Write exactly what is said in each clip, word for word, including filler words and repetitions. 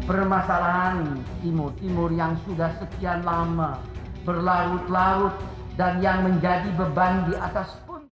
permasalahan Timur Timur yang sudah sekian lama berlarut-larut dan yang menjadi beban di atas pun.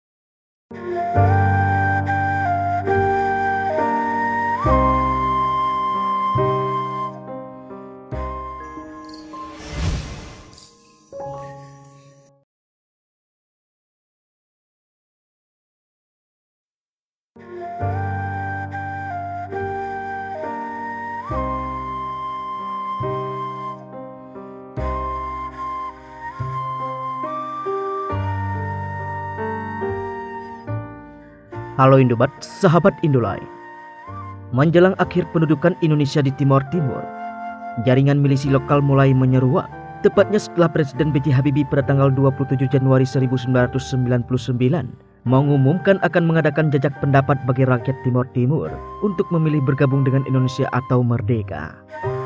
Halo Indobat, sahabat Indolai. Menjelang akhir pendudukan Indonesia di Timor Timur, jaringan milisi lokal mulai menyeruak. Tepatnya setelah Presiden B J Habibie pada tanggal dua puluh tujuh Januari seribu sembilan ratus sembilan puluh sembilan mengumumkan akan mengadakan jajak pendapat bagi rakyat Timor Timur untuk memilih bergabung dengan Indonesia atau merdeka.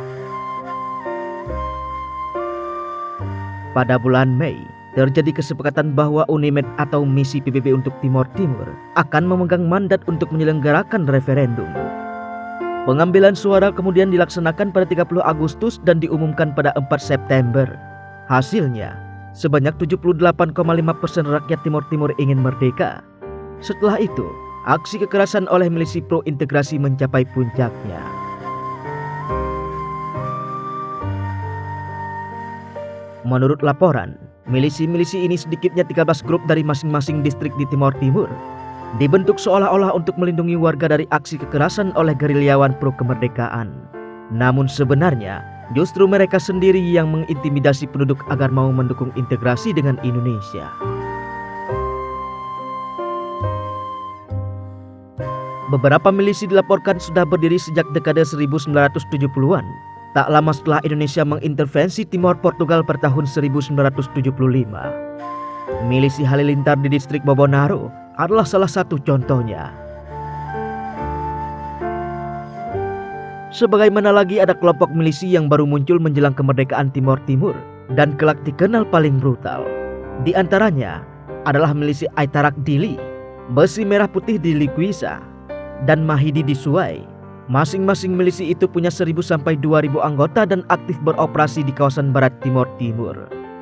Pada bulan Mei, terjadi kesepakatan bahwa UNIMED atau Misi P B B untuk Timor Timur akan memegang mandat untuk menyelenggarakan referendum. Pengambilan suara kemudian dilaksanakan pada tiga puluh Agustus dan diumumkan pada empat September. Hasilnya, sebanyak tujuh puluh delapan koma lima persen rakyat Timor Timur ingin merdeka. Setelah itu, aksi kekerasan oleh milisi pro-integrasi mencapai puncaknya. Menurut laporan, milisi-milisi ini sedikitnya tiga belas grup dari masing-masing distrik di Timor Timur dibentuk seolah-olah untuk melindungi warga dari aksi kekerasan oleh gerilyawan pro kemerdekaan. Namun sebenarnya justru mereka sendiri yang mengintimidasi penduduk agar mau mendukung integrasi dengan Indonesia. Beberapa milisi dilaporkan sudah berdiri sejak dekade seribu sembilan ratus tujuh puluhan. Tak lama setelah Indonesia mengintervensi Timor Portugal pada tahun seribu sembilan ratus tujuh puluh lima. Milisi Halilintar di distrik Bobonaro adalah salah satu contohnya. Sebagaimana lagi ada kelompok milisi yang baru muncul menjelang kemerdekaan Timor Timur dan kelak dikenal paling brutal. Di antaranya adalah milisi Aitarak Dili, Besi Merah Putih di Liguisa, dan Mahidi di Suai. Masing-masing milisi itu punya seribu sampai dua ribu anggota dan aktif beroperasi di kawasan barat Timor Timur.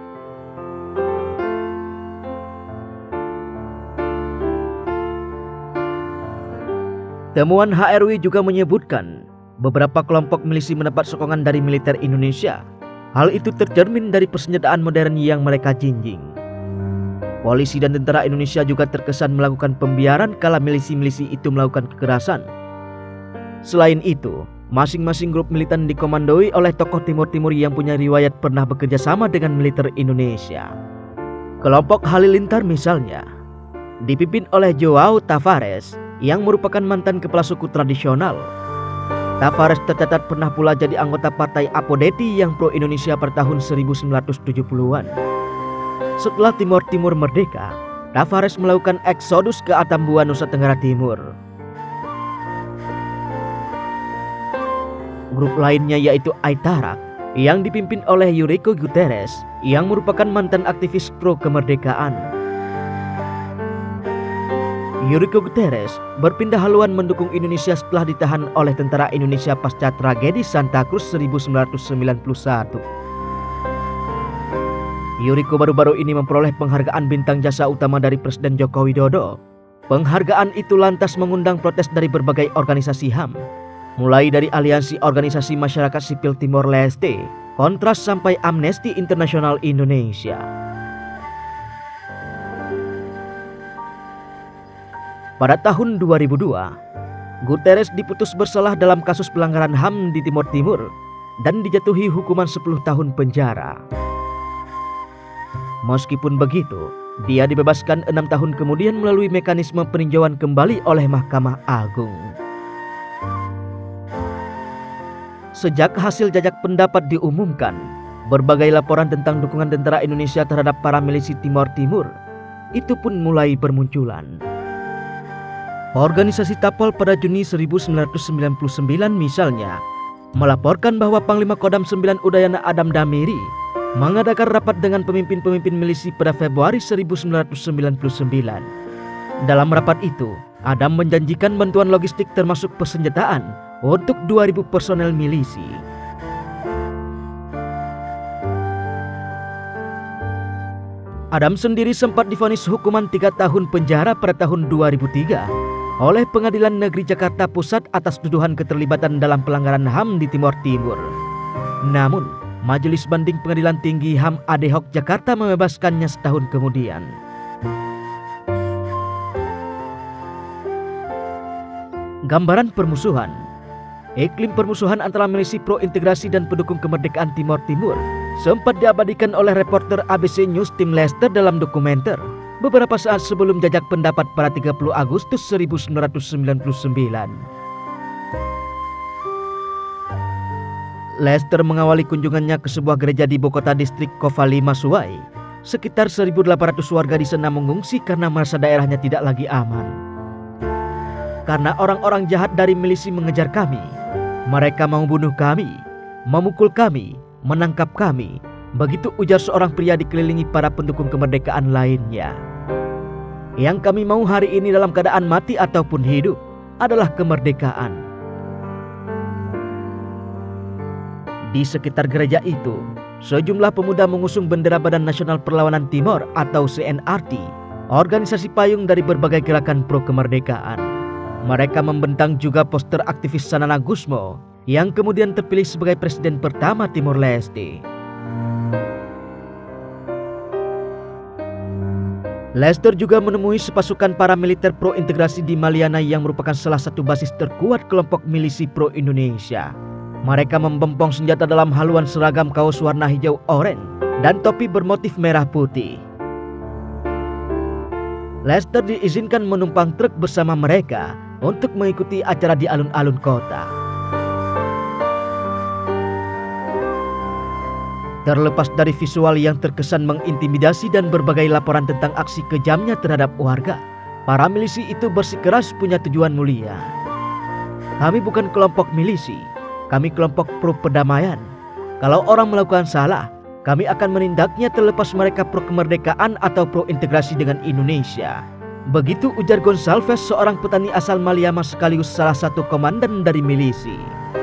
Temuan H R W juga menyebutkan beberapa kelompok milisi mendapat sokongan dari militer Indonesia. Hal itu tercermin dari persenjataan modern yang mereka jinjing. Polisi dan tentara Indonesia juga terkesan melakukan pembiaran kala milisi-milisi itu melakukan kekerasan. Selain itu, masing-masing grup militan dikomandoi oleh tokoh Timor Timur yang punya riwayat pernah bekerja sama dengan militer Indonesia. Kelompok Halilintar misalnya dipimpin oleh João Tavares yang merupakan mantan kepala suku tradisional. Tavares tercatat pernah pula jadi anggota partai Apodeti yang pro-Indonesia pada tahun seribu sembilan ratus tujuh puluhan. Setelah Timor Timur merdeka, Tavares melakukan eksodus ke Atambua, Nusa Tenggara Timur. Grup lainnya yaitu Aitarak yang dipimpin oleh Eurico Guterres yang merupakan mantan aktivis pro kemerdekaan. Eurico Guterres berpindah haluan mendukung Indonesia setelah ditahan oleh tentara Indonesia pasca tragedi Santa Cruz seribu sembilan ratus sembilan puluh satu. Eurico baru-baru ini memperoleh penghargaan bintang jasa utama dari Presiden Joko Widodo. Penghargaan itu lantas mengundang protes dari berbagai organisasi H A M, mulai dari Aliansi Organisasi Masyarakat Sipil Timor Leste, Kontras sampai Amnesty International Indonesia. Pada tahun dua ribu dua, Guterres diputus bersalah dalam kasus pelanggaran H A M di Timor Timur dan dijatuhi hukuman sepuluh tahun penjara. Meskipun begitu, dia dibebaskan enam tahun kemudian melalui mekanisme peninjauan kembali oleh Mahkamah Agung. Sejak hasil jajak pendapat diumumkan, berbagai laporan tentang dukungan tentara Indonesia terhadap para milisi Timor Timur itu pun mulai bermunculan. Organisasi Tapol pada Juni seribu sembilan ratus sembilan puluh sembilan misalnya melaporkan bahwa Panglima Kodam sembilan Udayana Adam Damiri mengadakan rapat dengan pemimpin-pemimpin milisi pada Februari seribu sembilan ratus sembilan puluh sembilan. Dalam rapat itu, Adam menjanjikan bantuan logistik termasuk persenjataan untuk dua ribu personel milisi. Adam sendiri sempat divonis hukuman tiga tahun penjara pada tahun dua ribu tiga oleh Pengadilan Negeri Jakarta Pusat atas tuduhan keterlibatan dalam pelanggaran H A M di Timor Timur. Namun, Majelis Banding Pengadilan Tinggi H A M Ad Hoc Jakarta membebaskannya setahun kemudian. Gambaran permusuhan. Iklim permusuhan antara milisi pro-integrasi dan pendukung kemerdekaan Timor Timur sempat diabadikan oleh reporter A B C News Tim Lester dalam dokumenter beberapa saat sebelum jajak pendapat pada tiga puluh Agustus seribu sembilan ratus sembilan puluh sembilan. Lester mengawali kunjungannya ke sebuah gereja di Bogota distrik Kofali Masuai. Sekitar seribu delapan ratus warga di sana mengungsi karena merasa daerahnya tidak lagi aman. Karena orang-orang jahat dari milisi mengejar kami. Mereka mau bunuh kami, memukul kami, menangkap kami. Begitu ujar seorang pria dikelilingi para pendukung kemerdekaan lainnya. Yang kami mau hari ini dalam keadaan mati ataupun hidup adalah kemerdekaan. Di sekitar gereja itu, sejumlah pemuda mengusung bendera Badan Nasional Perlawanan Timor atau C N R T, organisasi payung dari berbagai gerakan pro-kemerdekaan. Mereka membentang juga poster aktivis Sanana Gusmo yang kemudian terpilih sebagai presiden pertama Timor Leste. Lester juga menemui sepasukan paramiliter pro-integrasi di Maliana yang merupakan salah satu basis terkuat kelompok milisi pro-Indonesia. Mereka membempong senjata dalam haluan seragam kaos warna hijau oranye dan topi bermotif merah putih. Lester diizinkan menumpang truk bersama mereka untuk mengikuti acara di alun-alun kota. Terlepas dari visual yang terkesan mengintimidasi dan berbagai laporan tentang aksi kejamnya terhadap warga, para milisi itu bersikeras punya tujuan mulia. Kami bukan kelompok milisi, kami kelompok pro perdamaian. Kalau orang melakukan salah, kami akan menindaknya terlepas mereka pro kemerdekaan atau pro integrasi dengan Indonesia. Begitu ujar Gonsalves, seorang petani asal Maliama sekaligus salah satu komandan dari milisi.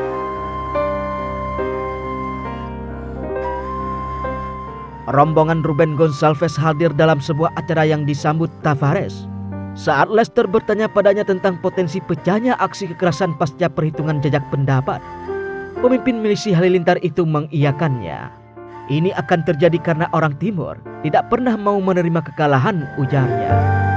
Rombongan Ruben Gonsalves hadir dalam sebuah acara yang disambut Tavares. Saat Lester bertanya padanya tentang potensi pecahnya aksi kekerasan pasca perhitungan jajak pendapat, pemimpin milisi halilintar itu mengiyakannya. Ini akan terjadi karena orang Timur tidak pernah mau menerima kekalahan, ujarnya.